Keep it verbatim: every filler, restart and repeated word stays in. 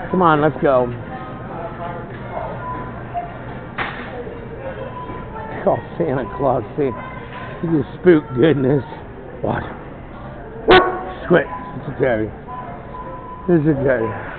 Come on, let's go. Oh, Santa Claus, see, you spook goodness. What? Squid. It's a Terry. It's a Terry.